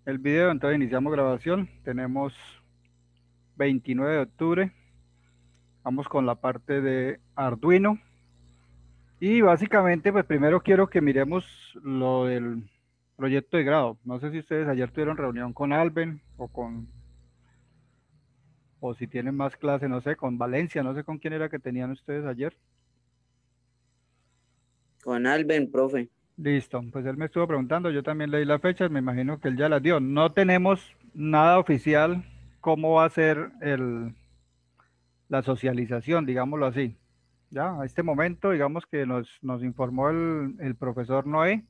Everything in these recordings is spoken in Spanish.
el video, entonces iniciamos grabación. Tenemos 29 de octubre. Vamos con la parte de Arduino. Y básicamente, pues primero quiero que miremos lo del proyecto de grado. No sé si ustedes ayer tuvieron reunión con Alben o si tienen más clase, no sé, con Valencia, no sé con quién era que tenían ustedes ayer. Con Alben, profe. Listo, pues él me estuvo preguntando, yo también leí las fechas, me imagino que él ya las dio. No tenemos nada oficial cómo va a ser la socialización, digámoslo así. Ya, a este momento, digamos que nos informó el profesor Noé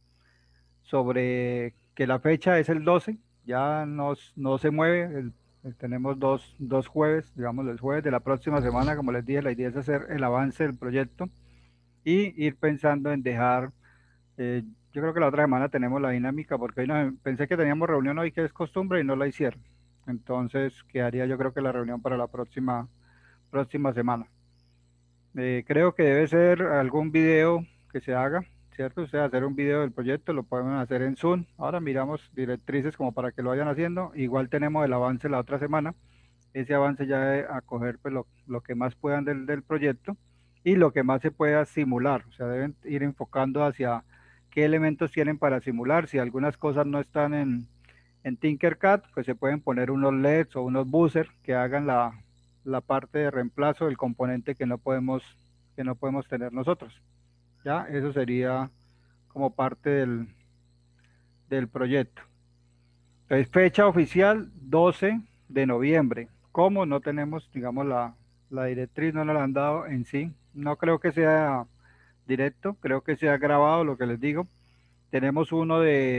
sobre que la fecha es el 12, ya no se mueve, tenemos dos jueves, digamos el jueves de la próxima semana, como les dije, la idea es hacer el avance del proyecto y ir pensando en dejar, yo creo que la otra semana tenemos la dinámica, porque hoy pensé que teníamos reunión hoy, que es costumbre, y no la hicieron. Entonces quedaría yo creo que la reunión para la próxima semana. Creo que debe ser algún video que se haga, ¿cierto? O sea, hacer un video del proyecto, lo podemos hacer en Zoom. Ahora miramos directrices como para que lo vayan haciendo. Igual tenemos el avance la otra semana. Ese avance ya de a coger pues, lo que más puedan del proyecto y lo que más se pueda simular. O sea, deben ir enfocando hacia qué elementos tienen para simular. Si algunas cosas no están en Tinkercad, pues se pueden poner unos LEDs o unos buzzers que hagan la parte de reemplazo del componente que no podemos tener nosotros. ¿Ya? Eso sería como parte del proyecto. Entonces, fecha oficial 12 de noviembre. ¿Cómo? No tenemos, digamos, la directriz, no nos la han dado en sí. No creo que sea directo, creo que sea grabado lo que les digo. Tenemos uno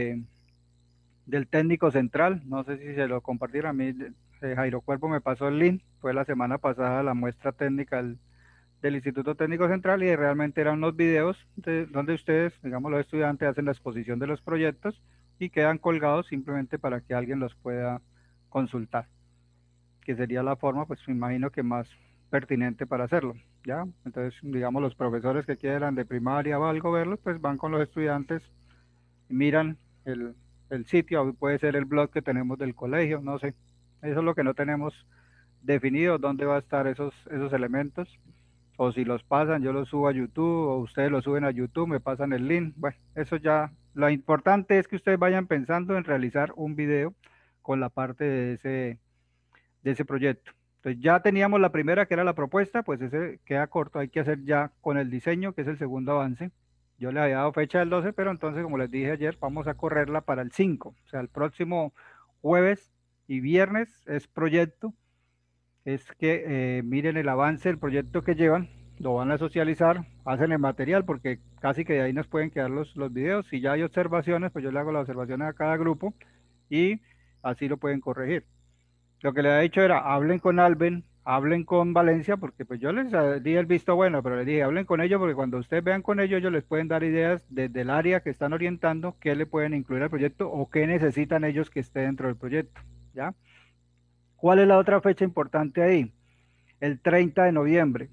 del técnico central, no sé si se lo compartieron a mí, Jairo Cuervo me pasó el link, fue la semana pasada la muestra técnica del Instituto Técnico Central y realmente eran unos videos donde ustedes, digamos los estudiantes, hacen la exposición de los proyectos y quedan colgados simplemente para que alguien los pueda consultar, que sería la forma, pues me imagino que más pertinente para hacerlo, ¿ya? Entonces, digamos, los profesores que quieran de primaria o algo verlos, pues van con los estudiantes, miran el, el sitio, o puede ser el blog que tenemos del colegio, no sé. Eso es lo que no tenemos definido, dónde va a estar esos elementos, o si los pasan, yo los subo a YouTube, o ustedes los suben a YouTube, me pasan el link. Bueno, eso ya, lo importante es que ustedes vayan pensando en realizar un video con la parte de ese proyecto. Entonces ya teníamos la primera, que era la propuesta, pues ese queda corto, hay que hacer ya con el diseño, que es el segundo avance. Yo le había dado fecha del 12, pero entonces, como les dije ayer, vamos a correrla para el 5, o sea, el próximo jueves y viernes es proyecto, es que miren el avance del proyecto que llevan, lo van a socializar, hacen el material, porque casi que de ahí nos pueden quedar los videos. Si ya hay observaciones, pues yo le hago las observaciones a cada grupo y así lo pueden corregir. Lo que le ha dicho era, hablen con Alben, hablen con Valencia, porque pues yo les di el visto bueno, pero les dije, hablen con ellos, porque cuando ustedes vean con ellos, ellos les pueden dar ideas desde el área que están orientando, qué le pueden incluir al proyecto o qué necesitan ellos que esté dentro del proyecto, ¿ya? ¿Cuál es la otra fecha importante ahí? El 30 de noviembre.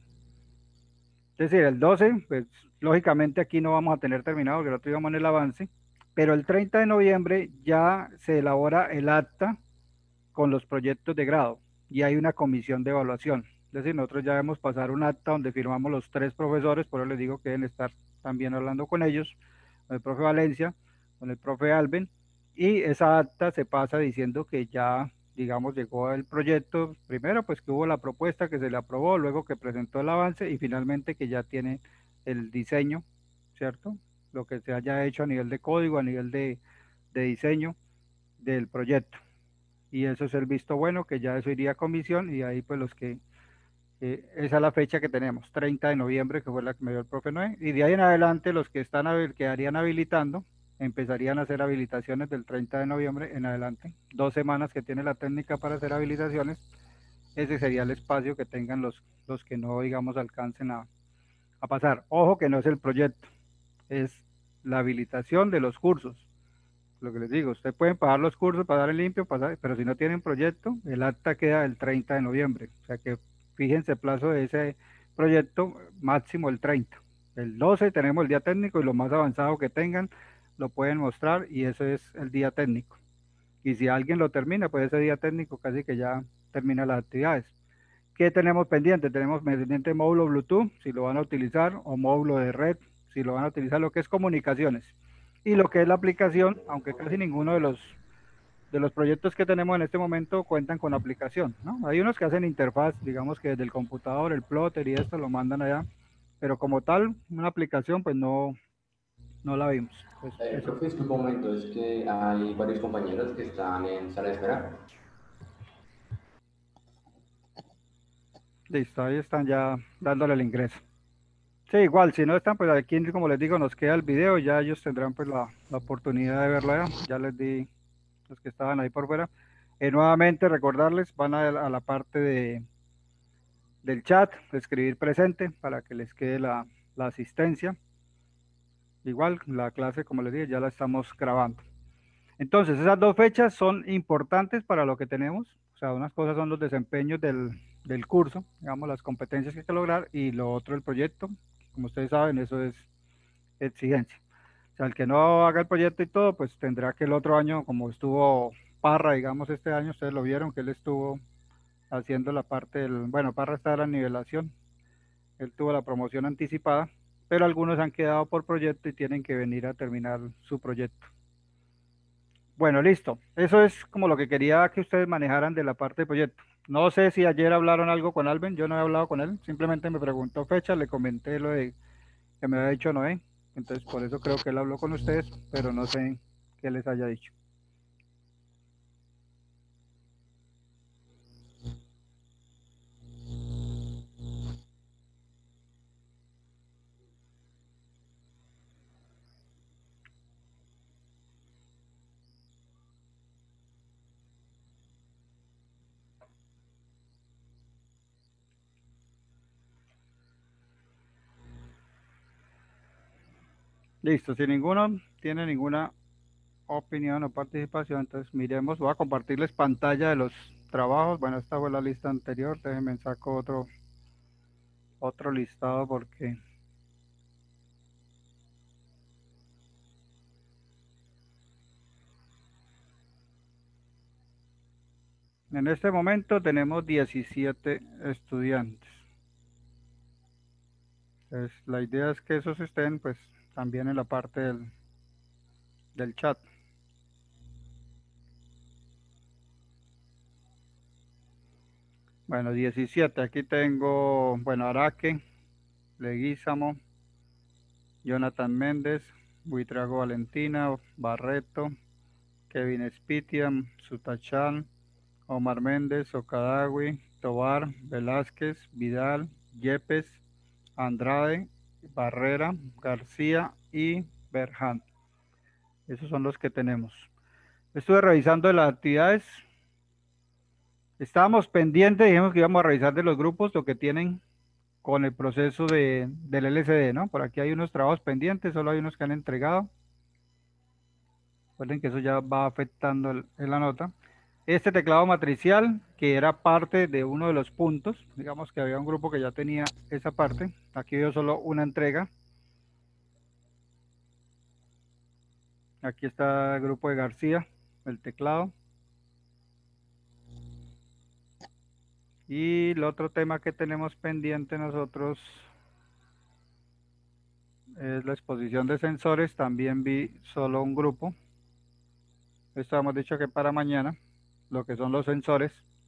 Es decir, el 12, pues lógicamente aquí no vamos a tener terminado, porque nosotros íbamos en el avance, pero el 30 de noviembre ya se elabora el acta con los proyectos de grado y hay una comisión de evaluación. Es decir, nosotros ya debemos pasar un acta donde firmamos los tres profesores, por eso les digo que deben estar también hablando con ellos, con el profe Valencia, con el profe Alben, y esa acta se pasa diciendo que ya, digamos, llegó el proyecto, primero pues que hubo la propuesta que se le aprobó, luego que presentó el avance y finalmente que ya tiene el diseño, ¿cierto? Lo que se haya hecho a nivel de código, a nivel de diseño del proyecto, y eso es el visto bueno, que ya eso iría a comisión y ahí pues esa es la fecha que tenemos, 30 de noviembre, que fue la que me dio el profe Noé, y de ahí en adelante los que quedarían habilitando, empezarían a hacer habilitaciones del 30 de noviembre en adelante, 2 semanas que tiene la técnica para hacer habilitaciones, ese sería el espacio que tengan los que no, digamos, alcancen a pasar. Ojo que no es el proyecto, es la habilitación de los cursos. Lo que les digo, ustedes pueden pagar los cursos, pasar el limpio, pasar, pero si no tienen proyecto, el acta queda el 30 de noviembre. O sea que fíjense el plazo de ese proyecto, máximo el 30. El 12 tenemos el día técnico y lo más avanzado que tengan lo pueden mostrar y eso es el día técnico. Y si alguien lo termina, pues ese día técnico casi que ya termina las actividades. ¿Qué tenemos pendiente? Tenemos pendiente módulo Bluetooth, si lo van a utilizar, o módulo de red, si lo van a utilizar, lo que es comunicaciones. Y lo que es la aplicación, aunque casi ninguno de los proyectos que tenemos en este momento cuentan con aplicación, ¿no? Hay unos que hacen interfaz, digamos que desde el computador, el plotter y esto lo mandan allá, pero como tal, una aplicación, pues no, no la vimos. Pues eso. Profe, disculpa un momento, es que hay varios compañeros que están en sala de espera. Listo, ahí están ya dándole el ingreso. Sí, igual, si no están, pues aquí, como les digo, nos queda el video, ya ellos tendrán pues la oportunidad de verlo ya. Ya les di los que estaban ahí por fuera. Nuevamente recordarles, van a la parte del chat, escribir presente para que les quede la asistencia. Igual, la clase, como les dije, ya la estamos grabando. Entonces, esas dos fechas son importantes para lo que tenemos. O sea, unas cosas son los desempeños del curso, digamos, las competencias que hay que lograr, y lo otro, el proyecto. Como ustedes saben, eso es exigencia. O sea, el que no haga el proyecto y todo, pues tendrá que el otro año, como estuvo Parra, digamos, este año, ustedes lo vieron, que él estuvo haciendo la parte del, bueno, Parra está en la nivelación, él tuvo la promoción anticipada, pero algunos han quedado por proyecto y tienen que venir a terminar su proyecto. Bueno, listo. Eso es como lo que quería que ustedes manejaran de la parte de proyecto. No sé si ayer hablaron algo con Alben, yo no he hablado con él, simplemente me preguntó fecha, le comenté lo de que me había dicho Noé, entonces por eso creo que él habló con ustedes, pero no sé qué les haya dicho. Listo, si ninguno tiene ninguna opinión o participación, entonces miremos, voy a compartirles pantalla de los trabajos. Bueno, esta fue la lista anterior, déjenme saco otro listado porque en este momento tenemos 17 estudiantes. Entonces, la idea es que esos estén pues también en la parte del chat. Bueno, 17, aquí tengo, bueno, Araque, Leguízamo, Jonathan Méndez, Buitrago Valentina, Barreto, Kevin Spitiam, Sutachan, Omar Méndez, Ocadagui, Tobar, Velázquez, Vidal, Yepes, Andrade, Barrera, García y Berjan. Esos son los que tenemos. Estuve revisando las actividades. Estábamos pendientes, dijimos que íbamos a revisar de los grupos lo que tienen con el proceso del LCD, ¿no? Por aquí hay unos trabajos pendientes, solo hay unos que han entregado. Recuerden que eso ya va afectando en la nota. Este teclado matricial, que era parte de uno de los puntos, digamos que había un grupo que ya tenía esa parte. Aquí veo solo una entrega. Aquí está el grupo de García, el teclado. Y el otro tema que tenemos pendiente nosotros es la exposición de sensores. También vi solo un grupo. Esto hemos dicho que para mañana, lo que son los sensores.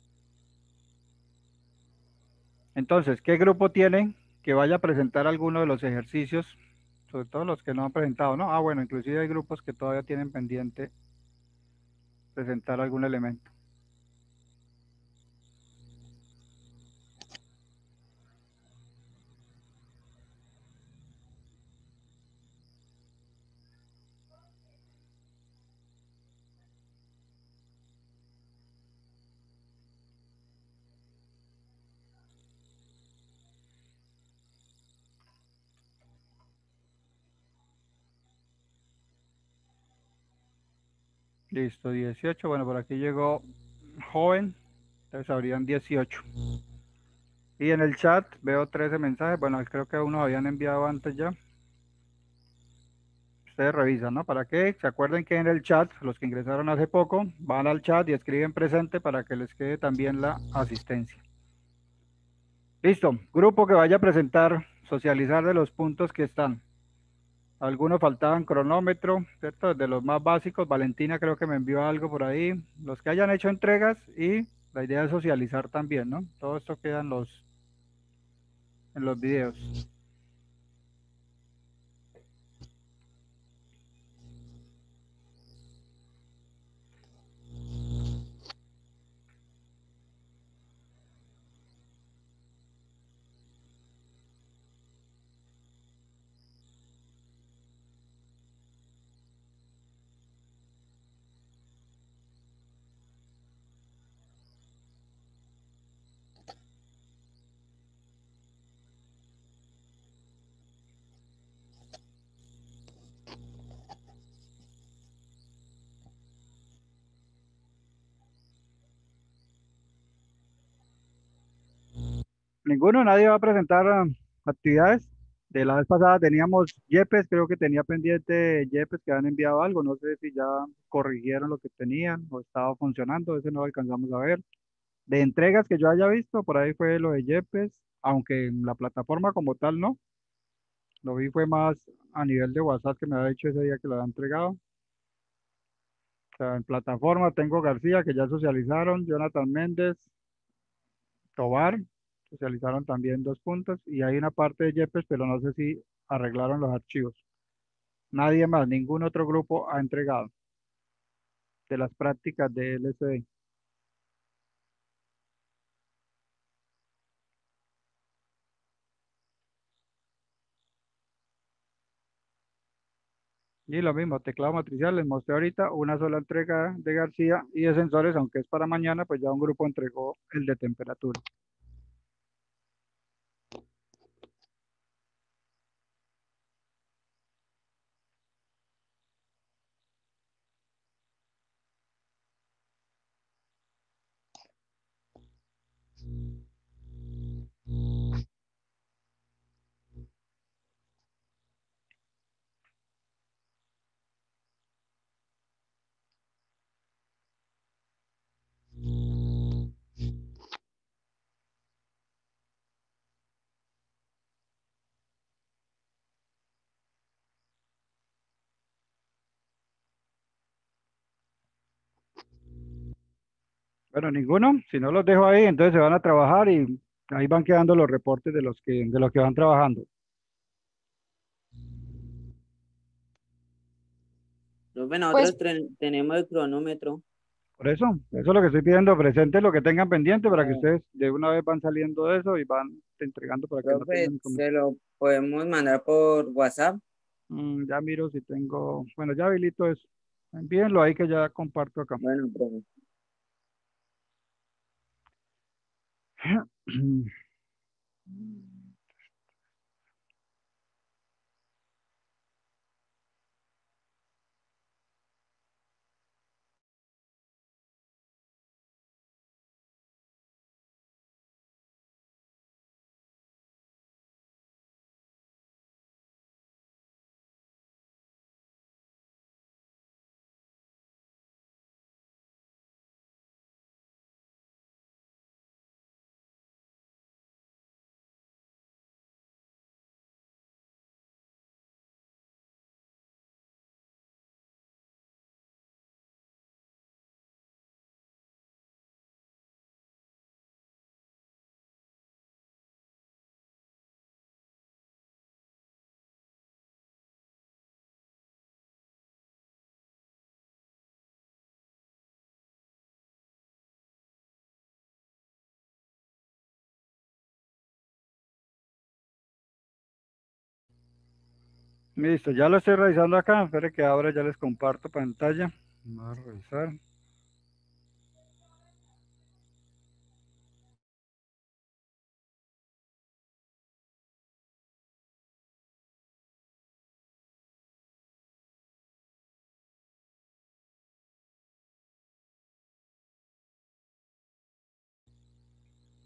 Entonces, ¿qué grupo tiene que vaya a presentar alguno de los ejercicios? Sobre todo los que no han presentado, ¿no? Ah, bueno, inclusive hay grupos que todavía tienen pendiente presentar algún elemento. Listo, 18. Bueno, por aquí llegó joven, entonces habrían 18. Y en el chat veo 13 mensajes. Bueno, creo que unos habían enviado antes ya. ustedes revisan, ¿no? ¿Para qué? Se acuerden que en el chat, los que ingresaron hace poco, van al chat y escriben presente para que les quede también la asistencia. Listo, grupo que vaya a presentar, socializar de los puntos que están. Algunos faltaban cronómetro, ¿cierto? De los más básicos, Valentina creo que me envió algo por ahí. Los que hayan hecho entregas y la idea es socializar también, ¿no? Todo esto queda en los videos. Ninguno, nadie va a presentar actividades. De la vez pasada teníamos Yepes, creo que tenía pendiente Yepes que han enviado algo, no sé si ya corrigieron lo que tenían o estaba funcionando, ese no lo alcanzamos a ver. De entregas que yo haya visto, por ahí fue lo de Yepes, aunque en la plataforma como tal no, lo vi fue más a nivel de WhatsApp que me había dicho ese día que lo había entregado. O sea, en plataforma tengo García, que ya socializaron, Jonathan Méndez, Tobar, socializaron también 2 puntos, y hay una parte de Yepes, pero no sé si arreglaron los archivos. Nadie más, ningún otro grupo ha entregado de las prácticas de LCD. Y lo mismo, teclado matricial, les mostré ahorita una sola entrega de García y de sensores, aunque es para mañana, pues ya un grupo entregó el de temperatura. Bueno, ninguno, si no los dejo ahí, entonces se van a trabajar y ahí van quedando los reportes de los que van trabajando. Profe, Pues, nosotros tenemos el cronómetro. Eso es lo que estoy pidiendo, presente lo que tengan pendiente para que Eh, ustedes de una vez van saliendo de eso y van entregando para que no profe, tengan inconveniente. se lo podemos mandar por WhatsApp. Ya miro si tengo, bueno, ya habilito eso. Envíenlo ahí que ya comparto acá. Bueno, profe. Listo, ya lo estoy revisando acá. Espere que ahora ya les comparto pantalla. Vamos a revisar.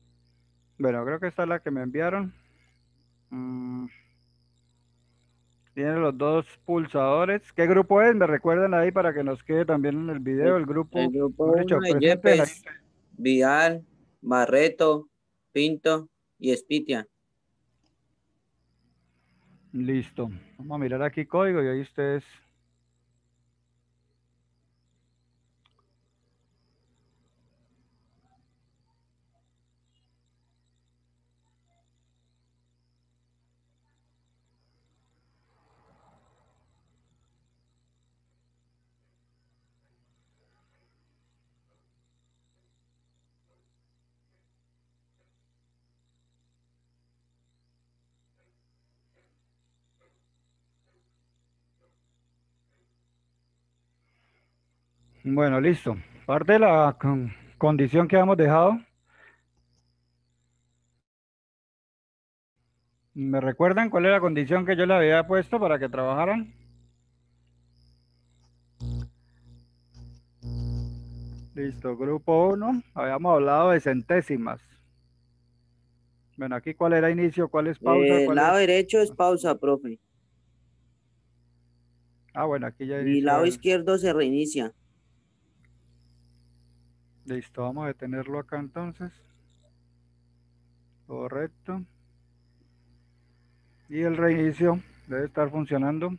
Bueno, creo que esta es la que me enviaron. Mm, Tiene los dos pulsadores. ¿Qué grupo es? Me recuerdan ahí para que nos quede también en el video el El grupo. grupo Mejor uno dicho, de presenten ahí. Yepes, Vidal, Barreto, Pinto y Espitia. Listo. Vamos a mirar aquí código y ahí ustedes. Bueno, listo. Parte de la condición que hemos dejado. ¿Me recuerdan cuál era la condición que yo le había puesto para que trabajaran? Listo, grupo uno. Habíamos hablado de centésimas. Bueno, aquí cuál era inicio, cuál es pausa, El cuál es... lado derecho es pausa, profe. Ah, bueno, aquí ya Y inició lado el... izquierdo se reinicia. Listo, vamos a detenerlo acá entonces. Correcto. Y el reinicio debe estar funcionando.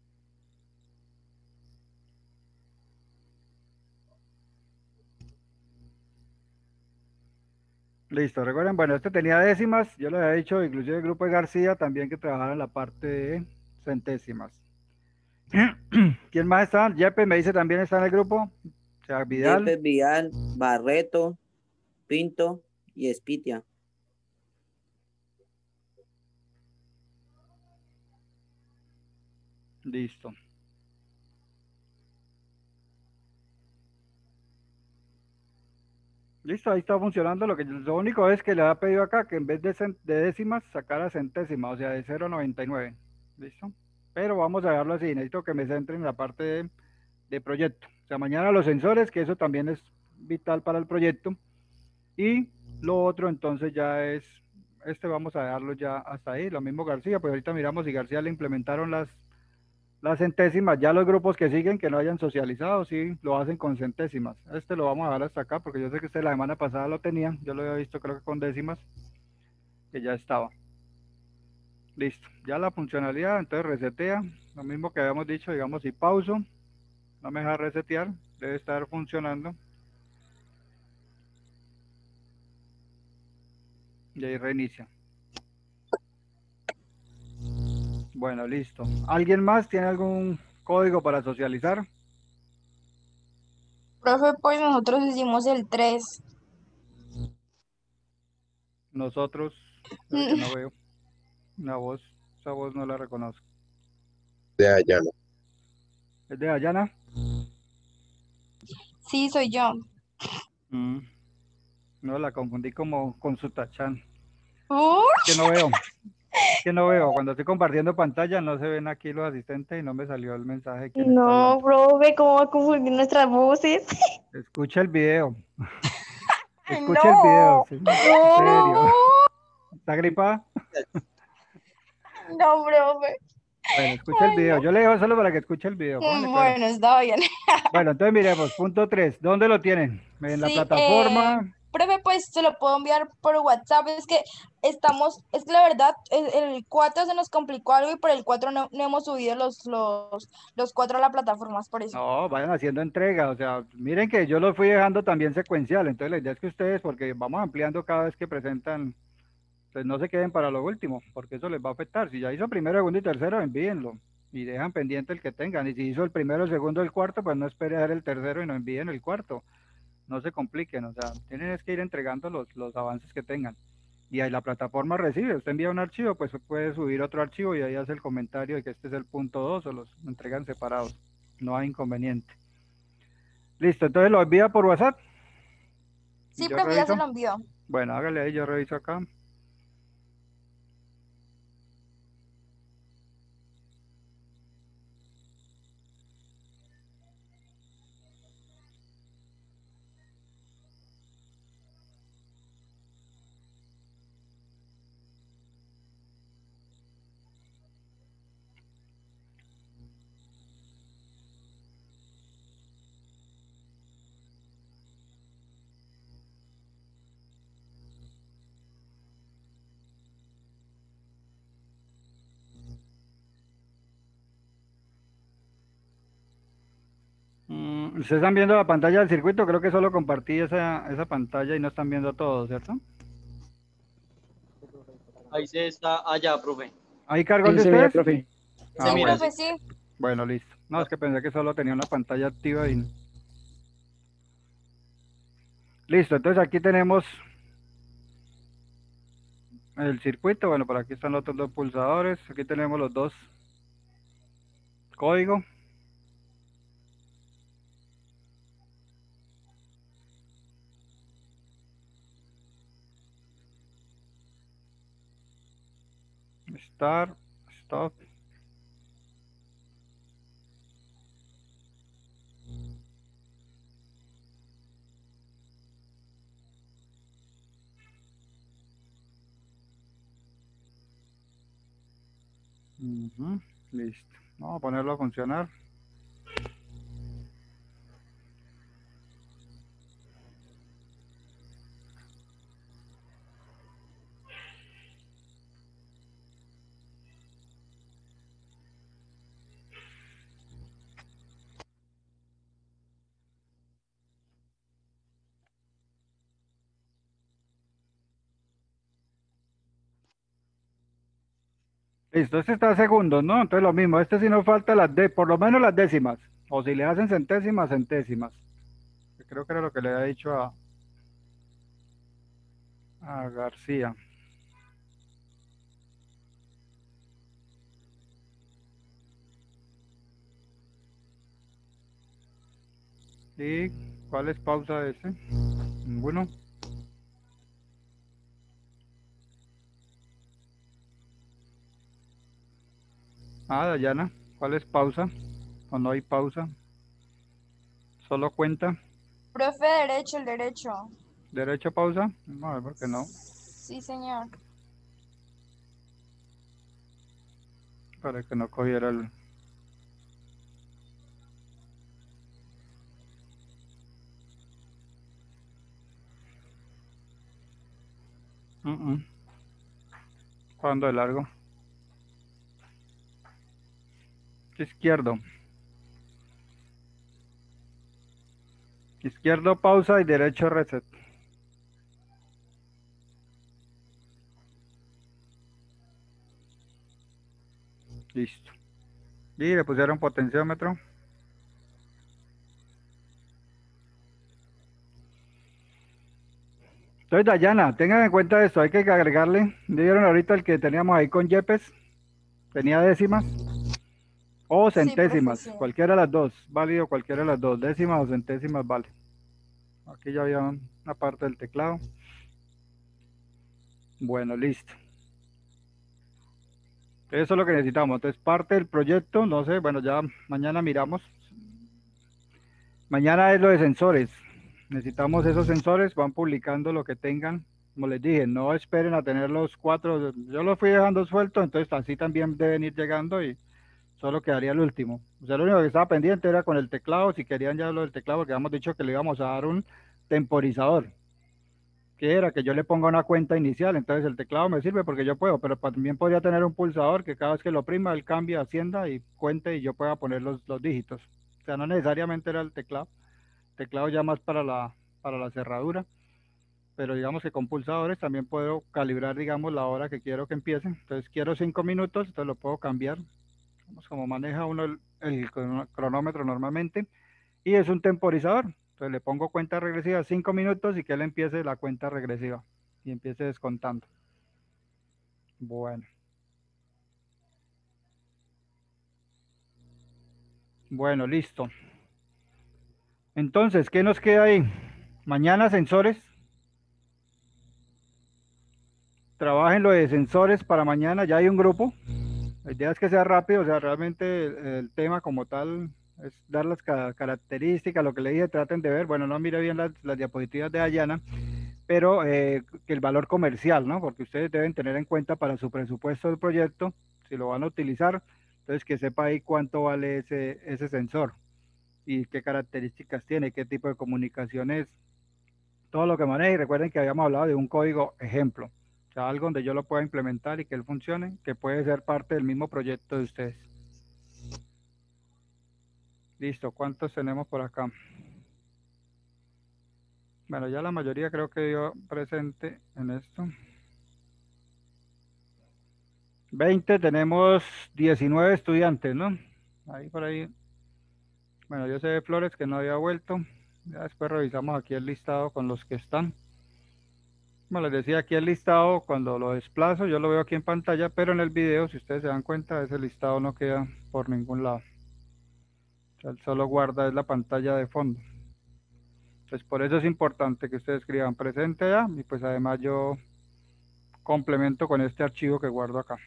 Listo, recuerden, bueno, este tenía décimas. Yo le había dicho, inclusive el grupo de García, también que trabajara en la parte de centésimas. ¿Quién más está? Yepes me dice también está en el grupo. O sea, Vidal. Yepes, Vidal, Barreto, Pinto y Espitia. Listo. Listo, ahí está funcionando. Lo único es que le ha pedido acá que en vez de décimas sacara centésimas, o sea, de 0,99. ¿Listo? Pero vamos a dejarlo así. Necesito que me centren en la parte de proyecto. O sea, mañana los sensores, que eso también es vital para el proyecto. Y lo otro entonces ya es, vamos a dejarlo ya hasta ahí. Lo mismo García, pues ahorita miramos si García le implementaron las centésimas. Ya los grupos que siguen, que no hayan socializado, sí, lo hacen con centésimas. Este lo vamos a dar hasta acá, porque yo sé que la semana pasada lo tenía. Yo lo había visto creo que con décimas, que ya estaba. Listo. Ya la funcionalidad, entonces resetea. Lo mismo que habíamos dicho, digamos, si pauso, no me deja resetear, debe estar funcionando. Y ahí reinicia. Bueno, listo. ¿Alguien más tiene algún código para socializar? Profe, pues nosotros hicimos el 3. Nosotros, creo que no veo una voz. Esa voz no la reconozco. De allá no. ¿Es de Dayana? Sí, soy yo. Mm, no, la confundí como con su tachán. Uh, Que no veo, que no veo. Cuando estoy compartiendo pantalla no se ven aquí los asistentes y no me salió el mensaje de quién está no, hablando. profe, ¿cómo va a confundir nuestras voces? Escucha el video. Ay, Escucha el video, no, sí, en serio. no, ¿Está gripada? no, profe. Bueno, escucha el Ay, video. no. Yo le dejo solo para que escuche el video. Póngale cuero. Bueno, está bien. Bueno, entonces miremos. Punto 3. ¿Dónde lo tienen? En la Sí, plataforma. profe, pues se lo puedo enviar por WhatsApp. Es que la verdad, el 4 se nos complicó algo y por el 4 no hemos subido los 4 a la plataforma, es por eso. No, vayan haciendo entrega. O sea, miren que yo lo fui dejando también secuencial. Entonces la idea es que ustedes, porque vamos ampliando cada vez que presentan, pues no se queden para lo último, porque eso les va a afectar. Si ya hizo primero, segundo y tercero, envíenlo. Y dejan pendiente el que tengan. Y si hizo el primero, el segundo, el cuarto, pues no espere a ver el tercero y no envíen el cuarto. No se compliquen. O sea, tienen es que ir entregando los avances que tengan. Y ahí la plataforma recibe. Usted envía un archivo, pues puede subir otro archivo y ahí hace el comentario de que este es el punto 2 o los entregan separados. No hay inconveniente. Listo, entonces lo envía por WhatsApp y Sí, yo profe, ya se reviso. lo envió. Bueno, hágale ahí, yo reviso acá. Ustedes están viendo la pantalla del circuito, creo que solo compartí esa pantalla y no están viendo todo, ¿cierto? Ahí se está, allá, profe. ¿Hay cargón Sí de se mira, ustedes? profe. Ah, Sí, mira, bueno. profe, sí. Bueno, listo. No, es que pensé que solo tenía una pantalla activa y... Listo, entonces aquí tenemos el circuito. Bueno, por aquí están los otros dos pulsadores. Aquí tenemos los dos códigos. Start, stop. Ujú, listo. Vamos a ponerlo a funcionar. Listo, este está a segundos, ¿no? Entonces lo mismo, este sí nos falta por lo menos las décimas. O si le hacen centésimas, centésimas. Que creo que era lo que le había dicho a García. ¿Y cuál es pausa de este? Ninguno. Ah, Dayana, ¿cuál es pausa? ¿O no hay pausa? ¿Solo cuenta? Profe, derecho, el derecho. ¿Derecho pausa? No, a ver, ¿por qué no? Sí, señor. Para que no cogiera el... ¿Cuándo de largo? Izquierdo. Izquierdo pausa y derecho reset. Listo. Y le pusieron potenciómetro. Entonces, Dayana, tengan en cuenta esto, hay que agregarle. ¿Vieron ahorita el que teníamos ahí con Yepes? Tenía décimas o Sí, profe, centésimas, sí. cualquiera de las dos, válido cualquiera de las dos, décimas o centésimas, vale. Aquí ya había una parte del teclado. Bueno, listo. Eso es lo que necesitamos. Entonces, parte del proyecto, no sé, bueno, ya mañana miramos. Mañana es lo de sensores. Necesitamos esos sensores, van publicando lo que tengan. Como les dije, no esperen a tener los cuatro. Yo los fui dejando sueltos, entonces así también deben ir llegando y solo quedaría el último. O sea, lo único que estaba pendiente era con el teclado, si querían ya lo del teclado, porque habíamos dicho que le íbamos a dar un temporizador, que era que yo le ponga una cuenta inicial, entonces el teclado me sirve porque yo puedo, pero también podría tener un pulsador que cada vez que lo oprima, él cambia, hacienda y cuente y yo pueda poner los dígitos. O sea, no necesariamente era el teclado. Teclado ya más para la cerradura, pero digamos que con pulsadores también puedo calibrar, digamos, la hora que quiero que empiece. Entonces quiero 5 minutos, entonces lo puedo cambiar, vamos, como maneja uno el cronómetro normalmente, y es un temporizador. Entonces le pongo cuenta regresiva 5 minutos y que él empiece la cuenta regresiva y empiece descontando. Bueno, bueno, listo. Entonces, ¿qué nos queda ahí? Mañana sensores. Trabajen lo de sensores para mañana, ya hay un grupo. La idea es que sea rápido, o sea, realmente el tema como tal es dar las características, lo que le dije, traten de ver, bueno, no mire bien las diapositivas de Ayana, pero que el valor comercial, ¿no? Porque ustedes deben tener en cuenta para su presupuesto del proyecto, si lo van a utilizar, entonces que sepa ahí cuánto vale ese sensor y qué características tiene, qué tipo de comunicación es, todo lo que maneje. Y recuerden que habíamos hablado de un código ejemplo, o sea, algo donde yo lo pueda implementar y que él funcione, que puede ser parte del mismo proyecto de ustedes. Listo, ¿cuántos tenemos por acá? Bueno, ya la mayoría creo que dio presente en esto. 20, tenemos 19 estudiantes, ¿no? Ahí por ahí. Bueno, yo sé de Flores que no había vuelto. Ya después revisamos aquí el listado con los que están. Como les decía, aquí el listado, cuando lo desplazo, yo lo veo aquí en pantalla, pero en el video, si ustedes se dan cuenta, ese listado no queda por ningún lado. O sea, él solo guarda es la pantalla de fondo. Entonces, por eso es importante que ustedes escriban presente ya, y pues además yo complemento con este archivo que guardo acá.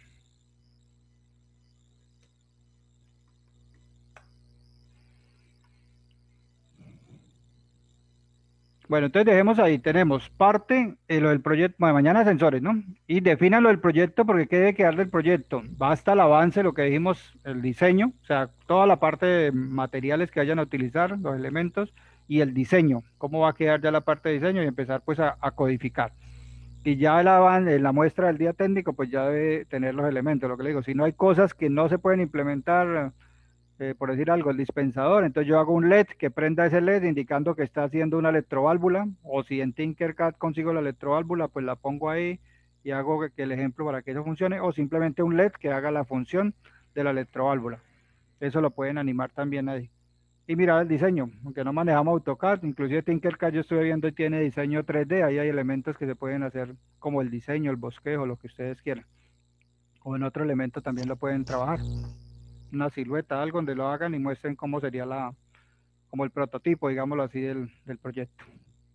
Bueno, entonces dejemos ahí, tenemos parte, lo del proyecto, bueno, mañana sensores, ¿no? Y definan lo del proyecto porque ¿qué debe quedar del proyecto? Basta el avance, lo que dijimos, el diseño, o sea, toda la parte de materiales que vayan a utilizar, los elementos, y el diseño, cómo va a quedar ya la parte de diseño y empezar pues a codificar. Y ya el avance, la muestra del día técnico, pues ya debe tener los elementos, lo que le digo, si no hay cosas que no se pueden implementar, por decir algo, el dispensador, entonces yo hago un LED que prenda ese LED indicando que está haciendo una electroválvula, o si en Tinkercad consigo la electroválvula, pues la pongo ahí y hago que el ejemplo para que eso funcione, o simplemente un LED que haga la función de la electroválvula. Eso lo pueden animar también ahí. Y mirar el diseño, aunque no manejamos AutoCAD, inclusive Tinkercad yo estuve viendo y tiene diseño 3D, ahí hay elementos que se pueden hacer como el diseño, el bosquejo, lo que ustedes quieran. O en otro elemento también lo pueden trabajar. Una silueta, algo donde lo hagan y muestren cómo sería como el prototipo, digámoslo así, del proyecto.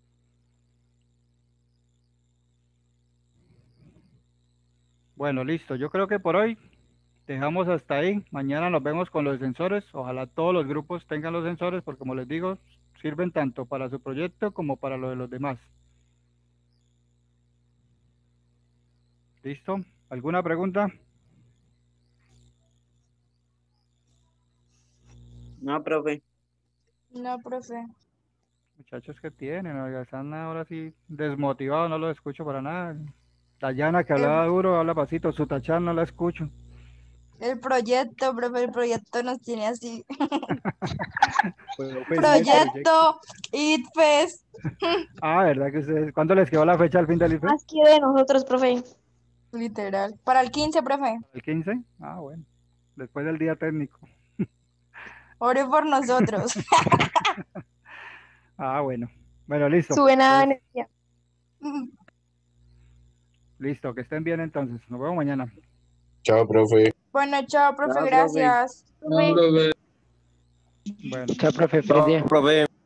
Bueno, listo. Yo creo que por hoy dejamos hasta ahí. Mañana nos vemos con los sensores. Ojalá todos los grupos tengan los sensores, porque como les digo, sirven tanto para su proyecto como para lo de los demás. ¿Listo? ¿Alguna pregunta? No, profe. No, profe. Muchachos que tienen, oiga, están ahora sí desmotivados, no los escucho para nada. Dayana que hablaba duro, habla pasito, su tachán no la escucho. El proyecto, profe, el proyecto nos tiene así. Bueno, pues, sí, el Proyecto, ITFES. Ah, ¿verdad que ustedes? ¿Cuándo les quedó la fecha al fin del IFE? Más que de nosotros, profe. Literal. Para el 15, profe. ¿El 15? Ah, bueno. Después del día técnico. Ore por nosotros. Ah, bueno. Bueno, listo. Buena Pues, energía. listo, que estén bien entonces. Nos vemos mañana. Chao, profe. Bueno, chao, profe, Chao, profe. gracias. Profe. Bueno. Chao, profe, feliz día. Profe.